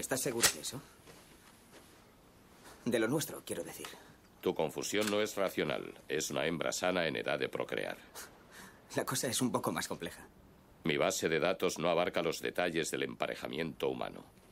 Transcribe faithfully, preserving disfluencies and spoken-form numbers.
¿Estás seguro de eso? De lo nuestro, quiero decir. Tu confusión no es racional. Es una hembra sana en edad de procrear. La cosa es un poco más compleja. Mi base de datos no abarca los detalles del emparejamiento humano.